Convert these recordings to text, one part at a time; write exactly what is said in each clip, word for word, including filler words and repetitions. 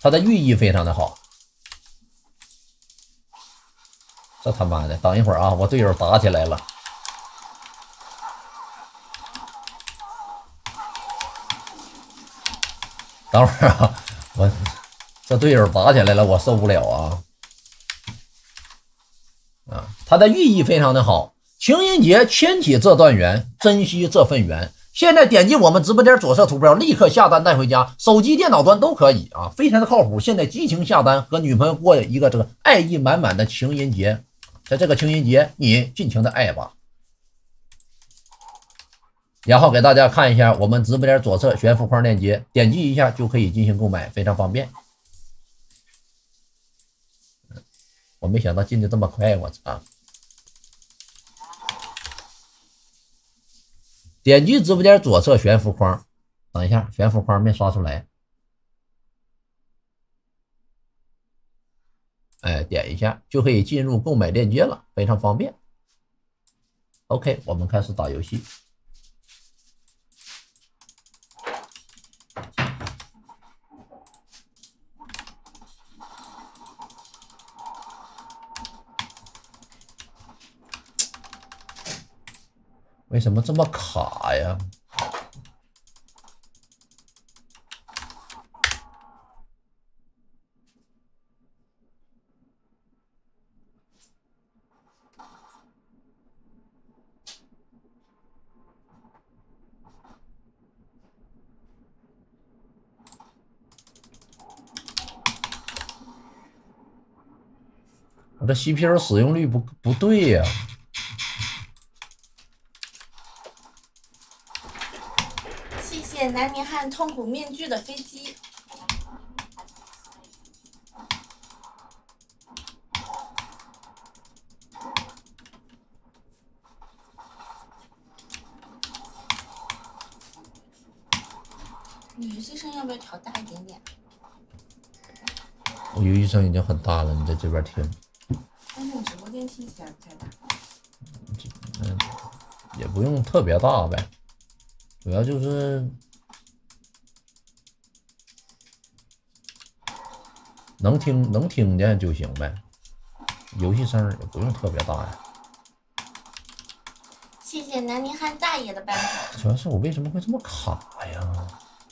它的寓意非常的好。这他妈的，等一会儿啊，我队友打起来了。等会儿啊，我这队友打起来了，我受不了啊！啊，它的寓意非常的好。情人节牵起这段缘，珍惜这份缘。现在点击我们直播间左侧图标，立刻下单带回家，手机、电脑端都可以啊，非常的靠谱。现在激情下单，和女朋友过一个这个爱意满满的情人节。在这个情人节，你尽情的爱吧。然后给大家看一下我们直播间左侧悬浮框链接，点击一下就可以进行购买，非常方便。我没想到进的这么快，我操！点击直播间左侧悬浮框，等一下，悬浮框没刷出来。哎，点一下就可以进入购买链接了，非常方便。OK， 我们开始打游戏。为什么这么卡呀？我这 C P U 使用率不不对呀。 谢谢南宁汉痛苦面具的飞机。你游戏声要不要调大一点点？ 我游戏声已经很大了，你在这边听。 但是你直播间听起来不太大。 嗯，也不用特别大呗，主要就是能听能听见就行呗，游戏声也不用特别大呀。 谢谢南宁汉大爷的伴手。 主要是我为什么会这么卡呀？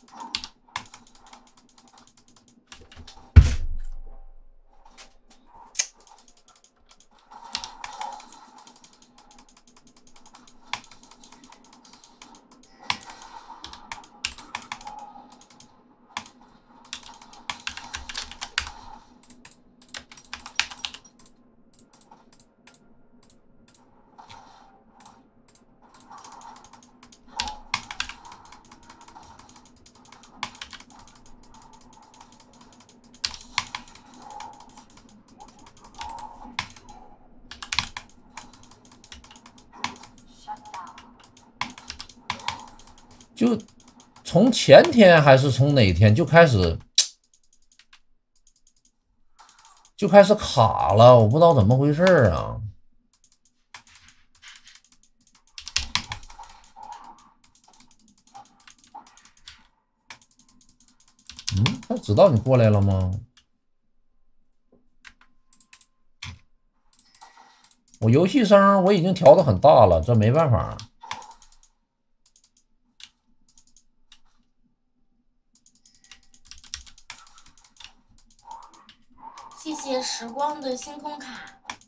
就从前天还是从哪天就开始就开始卡了，我不知道怎么回事啊。嗯，他知道你过来了吗？我游戏声我已经调的很大了，这没办法。 谢谢时光的星空卡。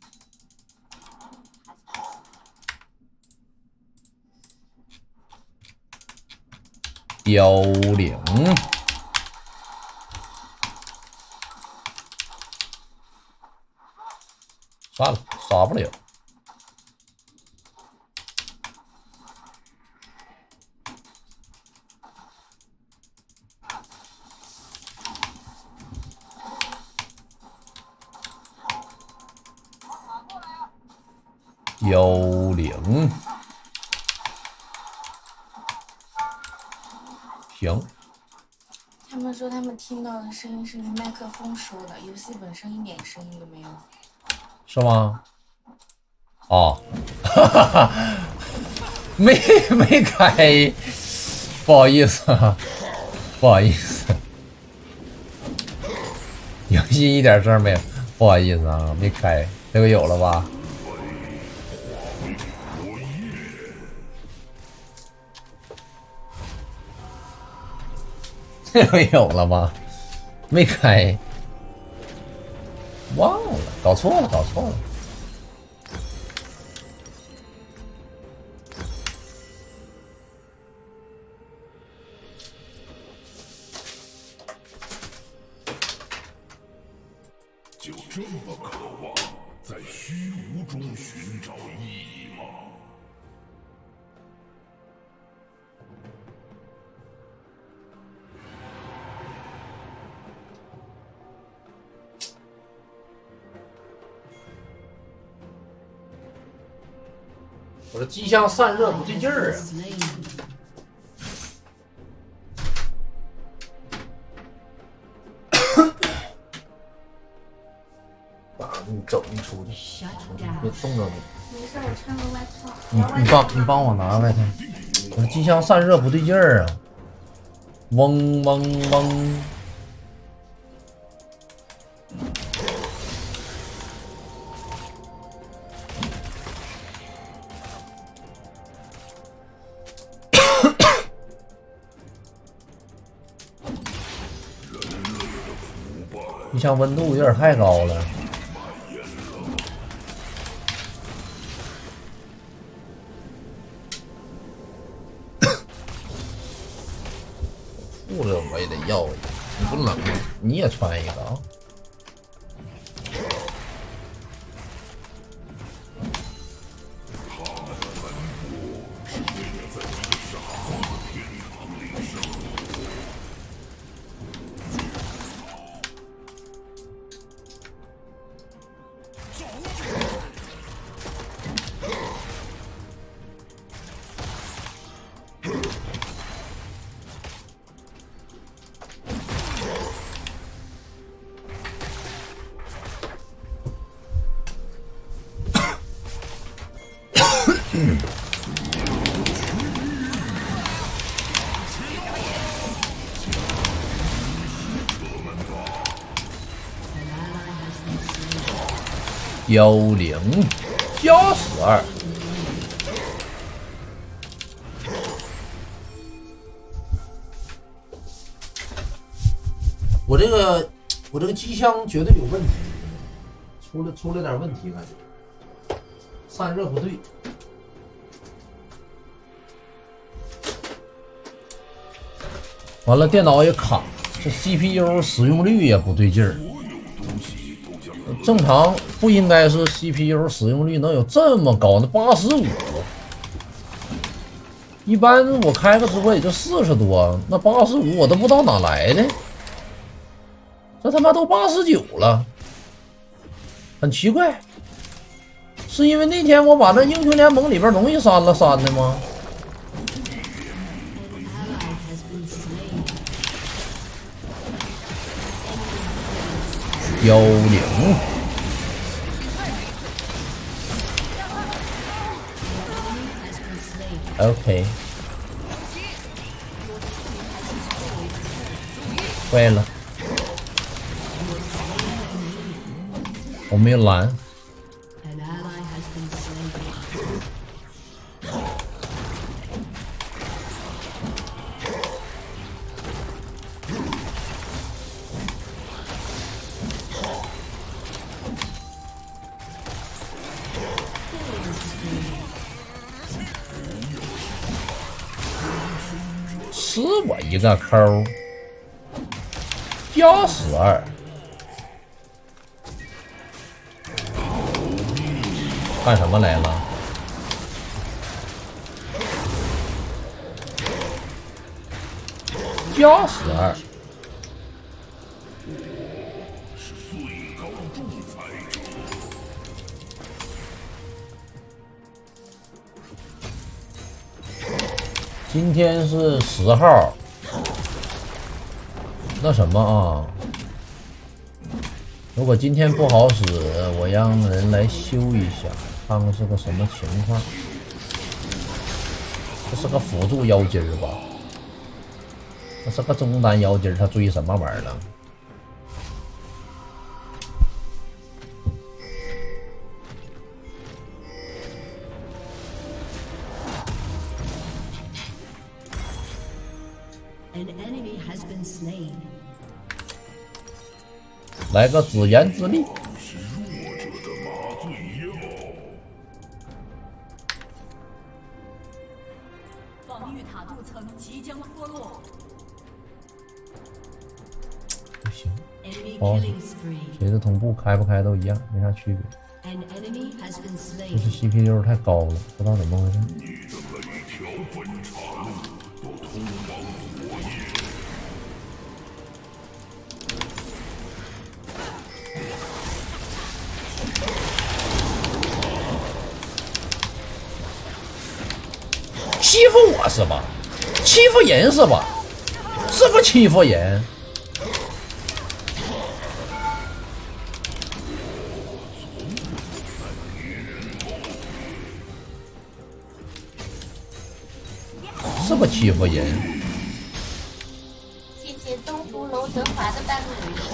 凋零，算了，杀不了。凋零，行。 他们说他们听到的声音是麦克风收的，游戏本身一点声音都没有。 是吗？哦，哈哈哈，没没开，不好意思啊，不好意思。 游戏一点事儿没有，不好意思啊，没开。这个有了吧？这回有了吗？没开，忘了，搞错了，搞错了。 就这么渴望在虚无中寻找意义吗？ 我这机箱散热不对劲儿啊！爸，你走，你出去，别冻着你。 没事，我穿个外套。 你你帮你帮我拿外套。我这机箱散热不对劲儿啊！嗡嗡嗡。机箱温度有点太高了。裤子我也得要一个，你不冷吗？你也穿一个啊。幺零加十二，我这个我这个机箱绝对有问题，出了出了点问题，感觉散热不对。完了，电脑也卡，这 C P U 使用率也不对劲儿。正常不应该是 C P U 使用率能有这么高的八十五，一般我开个直播也就四十多，那八十五我都不知道哪来的，这他妈都八十九了，很奇怪，是因为那天我把那英雄联盟里边东西删了删的吗？幺零。OK， 坏了，我没有蓝。吃我一个抠，加十二，干什么来了？加十二，今天是十号，那什么啊？如果今天不好使，我让人来修一下，看看是个什么情况。这是个辅助妖精吧？这是个中单妖精，他追什么玩意儿了？ 来个自言自立。 防御塔镀层即将脱落。 不行，哦，谁的同步开不开都一样，没啥区别。就是 C P U 太高了，不知道怎么回事。欺负我是吧？欺负人是吧？是不欺负人？是不欺负人？ 谢谢东湖楼德华的半路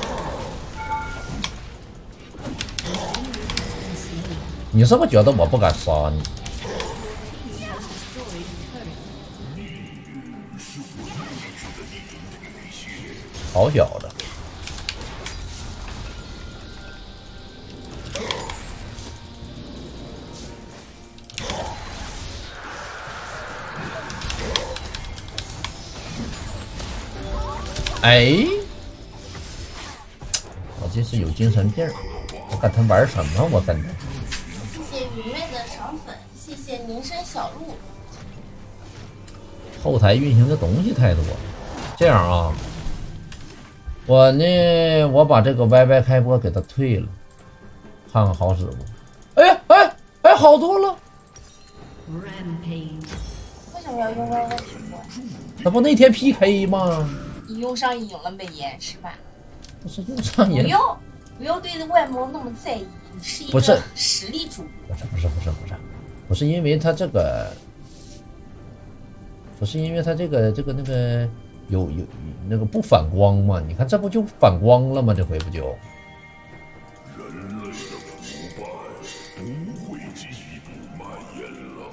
你是不是觉得我不敢杀你？好小子！哎，我这是有精神病，我跟他玩什么？我跟他。 谢谢愚昧的肠粉，谢谢民生小鹿。 后台运行的东西太多了，这样啊。我呢，我把这个 Y Y 开播给他退了，看看好使不？哎哎哎，好多了！ 为什么要用 Y Y 开播？ 那不那天 P K 吗？ 你用上瘾了，美颜是吧？ 不是用上瘾。 不要不要对外貌那么在意，你是一不是个实力主播。 不是不是不是不是，不是因为他这个，不是因为他这个这个那个。有有那个不反光吗？你看这不就反光了吗？这回不就？ 人类的腐败不会进一步蔓延了。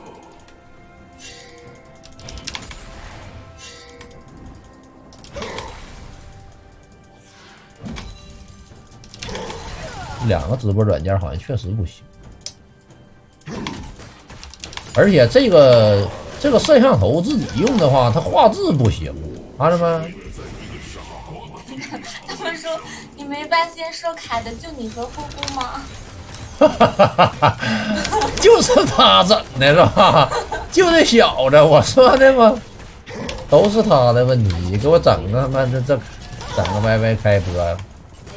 两个直播软件好像确实不行，而且这个这个摄像头自己用的话，它画质不行。看着没？ 他们说你没发现说卡的就你和呼呼吗？ 哈哈哈哈哈！就是他整的是吧？就这小子，我说的吗？都是他的问题，给我整个他妈的这整个 Y Y 开播呀！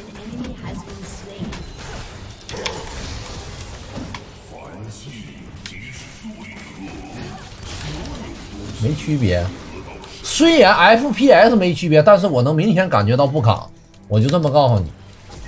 没区别。虽然 F P S 没区别，但是我能明显感觉到不卡，我就这么告诉你。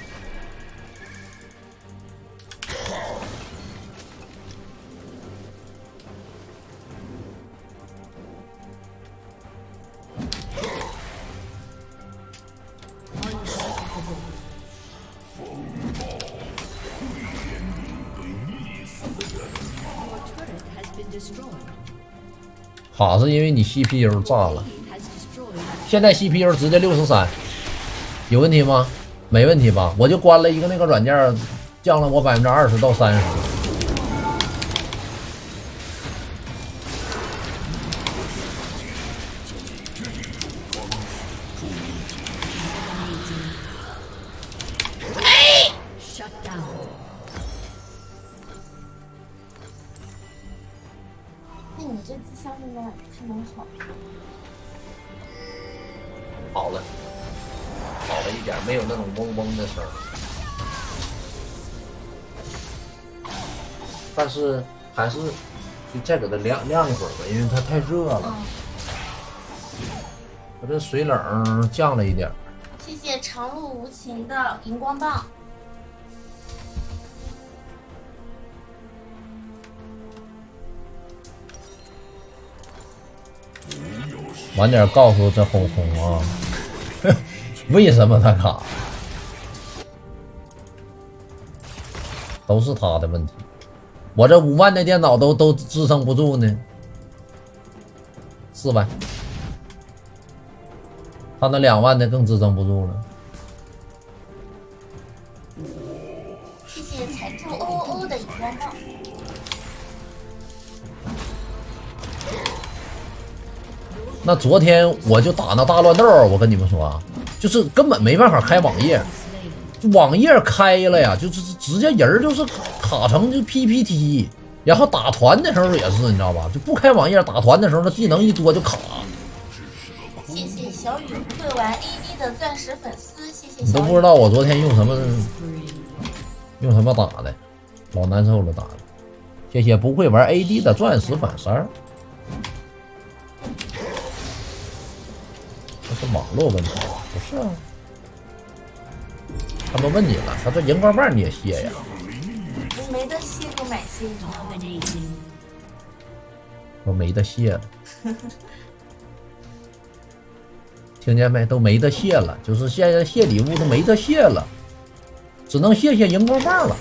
卡是因为你 C P U 炸了，现在 C P U 直接六十三，有问题吗？没问题吧？我就关了一个那个软件，降了我百分之二十到三十。 那你这次相应该还能好。 好了，好了一点，没有那种嗡嗡的声儿。但是还是就再给它晾晾一会儿吧，因为它太热了。我这水冷降了一点。 谢谢长路无情的荧光棒。 晚点告诉这轰轰啊，为什么他卡？都是他的问题。我这五万的电脑都都支撑不住呢，四万，他那两万的更支撑不住了。 的荧光棒。 那昨天我就打那大乱斗，我跟你们说啊，就是根本没办法开网页，网页开了呀，就是直接人就是卡成就 P P T， 然后打团的时候也是，你知道吧？就不开网页打团的时候，那技能一多就卡。 谢谢小雨不会玩 A D 的钻石粉丝，谢谢小雨。 你都不知道我昨天用什么用什么打的，老难受了打的。谢谢不会玩 A D 的钻石粉丝。这是网络问题，不是啊？他们问你了，他说荧光棒你也卸呀？ 你没得卸就买卸一我没得卸了，听见没？都没得卸了，就是现在卸礼物都没得卸了，只能谢谢荧光棒了，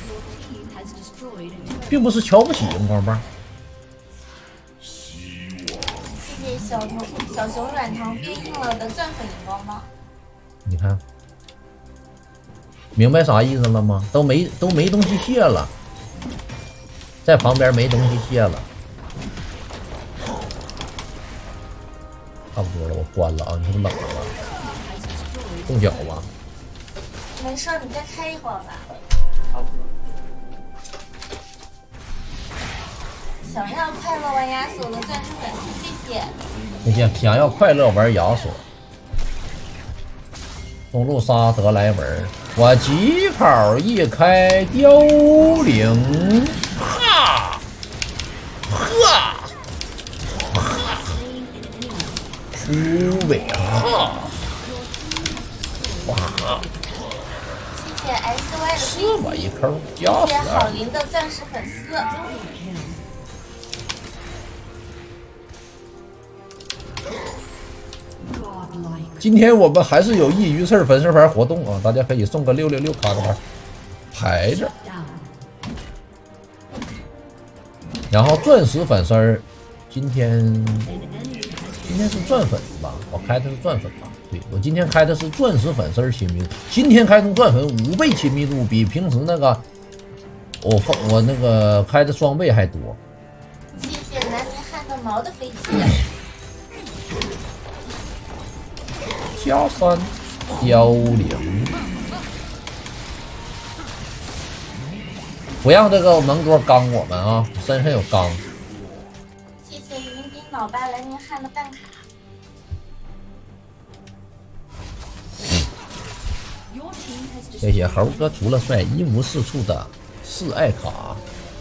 并不是瞧不起荧光棒。 谢谢小熊小熊软糖变硬了的钻粉荧光棒。 你看，明白啥意思了吗？都没都没东西卸了，在旁边没东西卸了，差不多了，我关了啊！你是不是冷了吧？冻脚吧？ 没事，你再开一会儿吧。想要快乐玩亚索的钻石粉丝，谢谢。 谢谢想要快乐玩亚索。中路杀德莱文，我疾跑一开凋零，哈，哈，哈，出尾哈，哇， 谢谢 S Y 的吃我一口，压谢谢死郝林的钻石粉丝。 今天我们还是有益鱼刺粉丝牌活动啊，大家可以送个六六六卡的牌排着。然后钻石粉丝儿，今天今天是钻粉吧？我开的是钻粉吧？对，我今天开的是钻石粉丝儿亲密度，今天开通钻粉五倍亲密度，比平时那个我放我那个开的双倍还多。 谢谢南宁汉的毛的飞机。 加三凋零，不让这个蒙多刚我们啊！身上有刚。 谢谢云顶老爸南宁汉的办卡。 谢谢猴哥除了帅一无是处的示爱卡。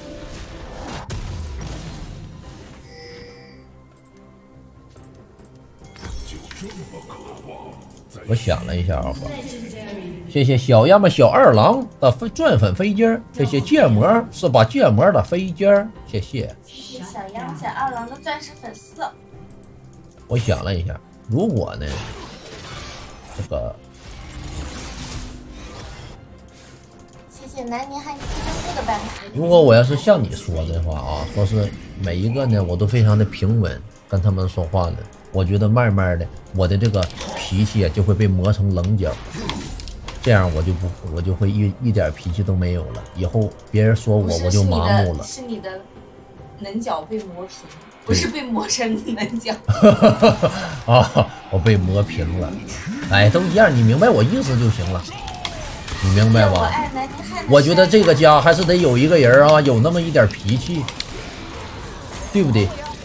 我想了一下啊，谢谢小亚么小二郎的钻粉飞机儿，谢谢建模是把建模的飞机儿，谢谢。 谢谢小亚小二郎的钻石粉丝。 我想了一下，如果呢，这个谢谢南宁汉金针菇的办卡。 如果我要是像你说的话啊，说是每一个呢，我都非常的平稳跟他们说话呢。我觉得慢慢的，我的这个脾气就会被磨成棱角，这样我就不，我就会一一点脾气都没有了。以后别人说我，我就麻木了。 是你的棱角被磨平，不是被磨成棱角。 啊，我被磨平了。哎，都一样，你明白我意思就行了。你明白吧？我觉得这个家还是得有一个人啊，有那么一点脾气，对不对？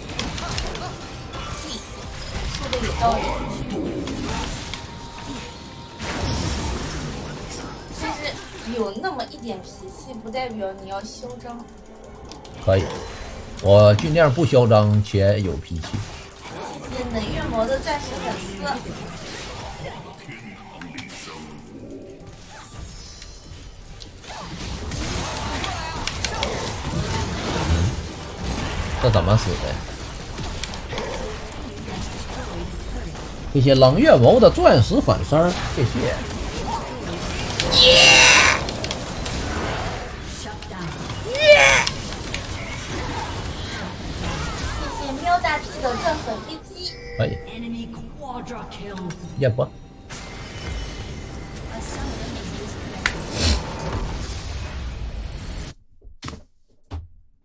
就是有那么一点脾气，不代表你要嚣张。 可以，我尽量不嚣张且有脾气。 谢谢冷月魔的钻石粉丝。 这怎么死的？谢谢冷月谋的钻石粉丝，谢谢。耶！耶！ 谢谢喵大 P 的钻粉飞机。 可以。也不。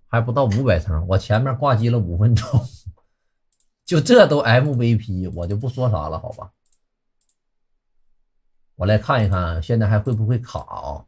还不到五百层，我前面挂机了五分钟，就这都 M V P， 我就不说啥了，好吧？我来看一看，现在还会不会卡啊？